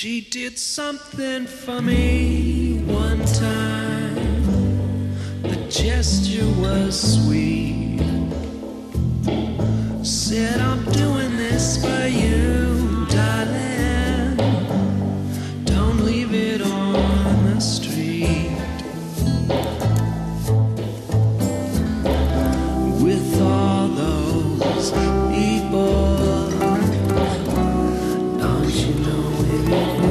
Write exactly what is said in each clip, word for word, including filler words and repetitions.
She did something for me one time. The gesture was sweet. Said, I'm doing this for you, darling. Don't leave it on the street. With all those people, don't you know it?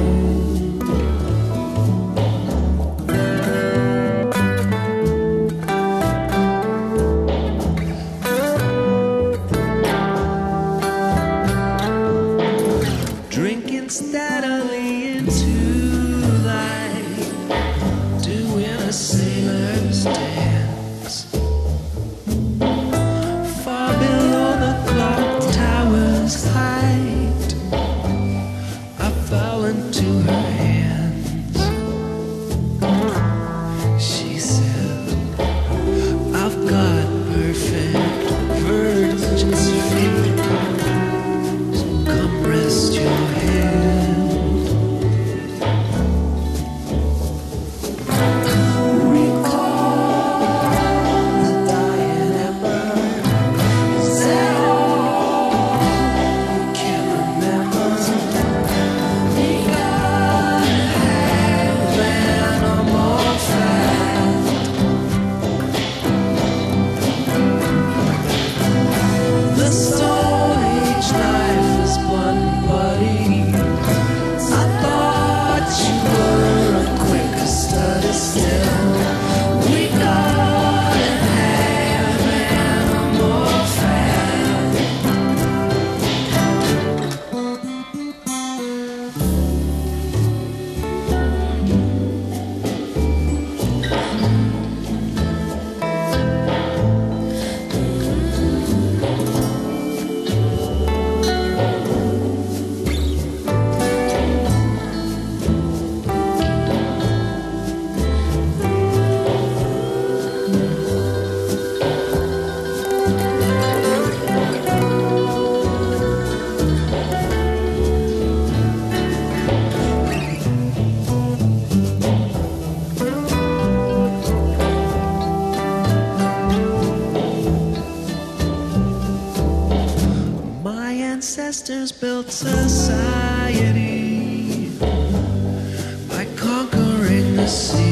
Drinking steadily into light, doing a sailor's dance. Far below the clock tower's height, I fell into her hands. She said, I've got perfect virgin's feet, so come rest your head. Recall the dying ember. Is that all you can remember? We gotta have animal fat. The Stone Age life is blunt, buddy. I thought you were a quicker study still. We gotta have animal fat. My ancestors built society by conquering the sea.